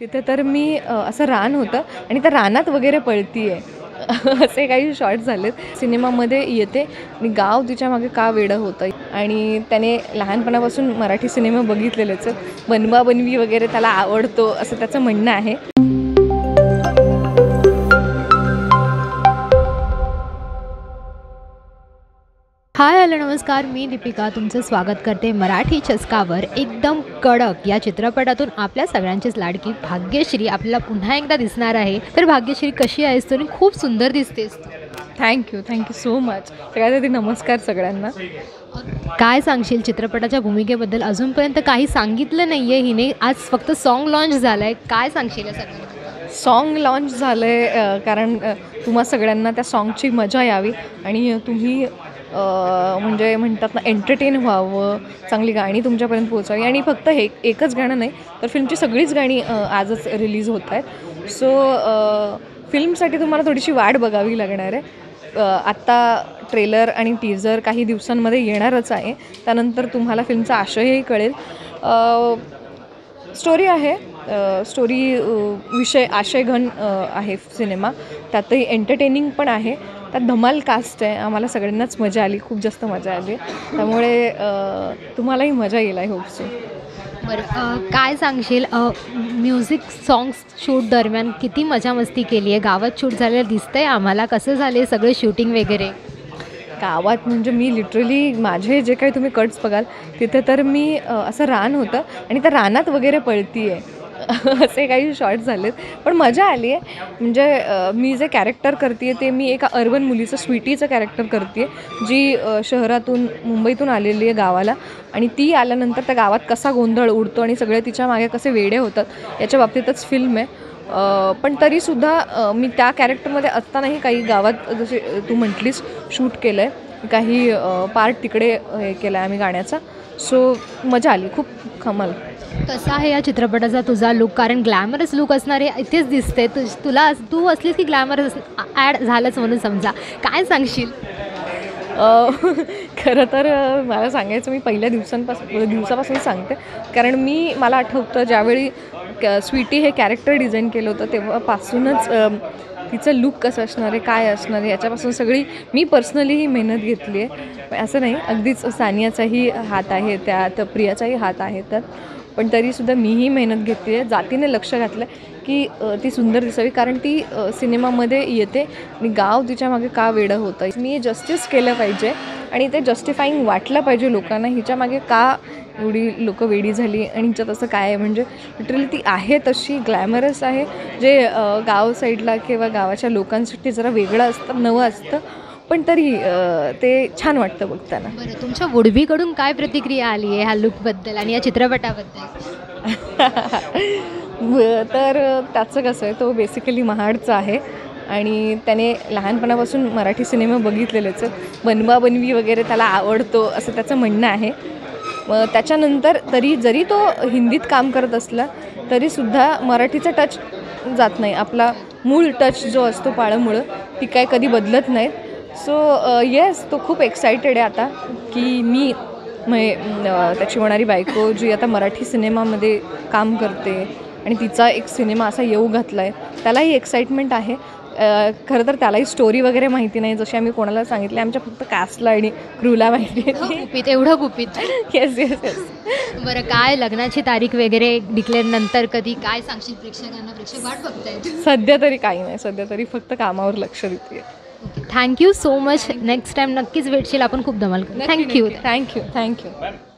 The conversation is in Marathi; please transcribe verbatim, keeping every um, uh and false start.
तिथे तर मी अ, असं रान होतं आणि त्या रानात वगैरे पळती आहे असे काही शॉर्ट झालेत. सिनेमामध्ये येते आणि गाव तिच्या मागे का वेडं होतं आणि त्याने लहानपणापासून मराठी सिनेमा बघितलेलेच आहेत. बनवा बनवी वगैरे त्याला आवडतो असं त्याचं म्हणणं आहे. हाय हॅलो नमस्कार, मी दीपिका तुमचं स्वागत करते मराठी चस्कावर. एकदम कडक या चित्रपटातून आपल्या सगळ्यांचीच लाडकी भाग्यश्री आपल्याला पुन्हा एकदा दिसणार आहे. तर भाग्यश्री कशी आहेस तू? खूप सुंदर दिसतेस. Thank you thank you so much. सगळ्यात आधी नमस्कार सगळ्यांना. काय सांगशील चित्रपटाच्या भूमिकेबद्दल? अजूनपर्यंत काही सांगितलं नाही आहे हिने, आज फक्त सॉन्ग लॉन्च झालं आहे. काय सांगशील या सगळ्यांना? सॉन्ग लॉन्च झालं आहे कारण अ, तुम्हा सगळ्यांना त्या सॉन्गची मजा यावी आणि तुम्ही अ, म्हणजे म्हणतात ना एंटरटेन व्हावं, चांगली गाणी तुमच्यापर्यंत पोहोचावी. आणि फक्त हे एकच गाणं नाही तर फिल्मची सगळीच गाणी अ, आजच रिलीज होत आहेत. सो फिल्मसाठी तुम्हाला थोडीशी वाट बघावी लागणार आहे. आत्ता ट्रेलर आणि टीजर काही दिवसांमध्ये येणारच आहे. त्यानंतर तुम्हाला फिल्मचा आशयही कळेल. स्टोरी आहे, स्टोरी विषय आशयघन आहे सिनेमा. त्यातही एंटरटेनिंग पण आहे. त्यात धमाल कास्ट आहे. आम्हाला सगळ्यांनाच मजा आली, खूप जास्त मजा आली. त्यामुळे तुम्हालाही मजा येईल आय होप सो. बरं, काय सांगशील म्युझिक सॉंग्स शूट दरम्यान किती मजा मस्ती केली आहे? गावात शूट झालेलं दिसतंय आम्हाला. कसं झाले सगळे शूटिंग वगैरे? गावात म्हणजे मी लिटरली माझे जे काही तुम्ही कट्स बघाल तिथे तर मी असं रान होतं आणि त्या रानात वगैरे पळती आहे असे काही शॉर्ट झालेत. पण मजा आली आहे. म्हणजे मी जे कॅरेक्टर करते आहे ते मी एका अर्बन मुलीचं स्वीटीचं कॅरेक्टर करते आहे, जी शहरातून मुंबईतून आलेली आहे गावाला. आणि ती आल्यानंतर त्या गावात कसा गोंधळ उडतो आणि सगळे तिच्या मागे कसे वेडे होतात याच्या बाबतीतच फिल्म आहे. पण तरीसुद्धा मी त्या कॅरेक्टरमध्ये असतानाही काही गावात जसे तू म्हटलीस शूट केलं आहे, काही पार्ट तिकडे हे केला आहे आम्ही गाण्याचा. सो मजा आली, खूप कमाल. कसा आहे या चित्रपटाचा तुझा लुक? कारण ग्लॅमरस लुक असणारे इथेच दिसते. तु तुला तू असलीस की ग्लॅमरस ॲड झालंच म्हणून समजा. काय सांगशील? खरं तर मला सांगायचं मी पहिल्या दिवसांपासून दिवसापासून सांगते. कारण मी मला आठवतं ज्यावेळी स्वीटी हे कॅरेक्टर डिझाईन केलं होतं तेव्हापासूनच तिचं लुक कसं असणार आहे, काय असणार आहे याच्यापासून सगळी मी पर्सनलीही मेहनत घेतली आहे. असं नाही, अगदीच सानियाचाही हात आहे त्यात, प्रियाचाही हात आहे त्यात. पण तरीसुद्धा मीही मेहनत घेतली आहे, जातीने लक्ष घातलं की ती सुंदर दिसावी. कारण ती सिनेमामध्ये येते आणि गाव तिच्या मागे का वेडं होतं. मी जस्टिस केलं पाहिजे आणि ते जस्टिफाईंग वाटलं पाहिजे लोकांना, हिच्या मागे का एवढी लोकं वेडी झाली आणि हिच्यात असं काय आहे. म्हणजे लिटरली ती आहे तशी ग्लॅमरस आहे, जे गाव साईडला किंवा गावाच्या लोकांसाठी जरा वेगळं असतं, नवं असतं. पण तरी ते छान वाटतं बघताना. बरं, तुमच्या वुडबीकडून काय प्रतिक्रिया आली आहे ह्या लुकबद्दल आणि या चित्रपटाबद्दल? तर त्याचं कसं आहे, तो बेसिकली महाडचा आहे आणि त्याने लहानपणापासून मराठी सिनेमा बघितलेलेच आहेत. बनवा बनवी वगैरे त्याला आवडतो असं त्याचं म्हणणं आहे. मग त्याच्यानंतर तरी जरी तो हिंदीत काम करत असला तरीसुद्धा मराठीचा टच जात नाही. आपला मूळ टच जो असतो पाळंमुळं ती काय कधी बदलत नाहीत. सो येस, तो खूप एक्सायटेड आहे आता की मी मग त्याची होणारी बायको जी आता मराठी सिनेमामध्ये काम करते आणि तिचा एक सिनेमा असा येऊ घातला आहे, त्यालाही एक्साइटमेंट आहे. खरं तर त्यालाही स्टोरी वगैरे माहिती नाही, जशी आम्ही कोणाला सांगितले. आमच्या फक्त कास्टला आणि क्रूला माहिती आहे. गुपित, एवढं गुपित. Yes yes yes. बरं, काय लग्नाची तारीख वगैरे डिक्लेअर नंतर कधी काय सांगशील प्रेक्षकांना? प्रेक्षक वाट बघतायत. सध्या तरी काही नाही, सध्या तरी फक्त कामावर लक्ष देते. Thank you so much. Next time नक्कीच भेटशील, आपण खूप धमाल करू. Thank you thank you thank you.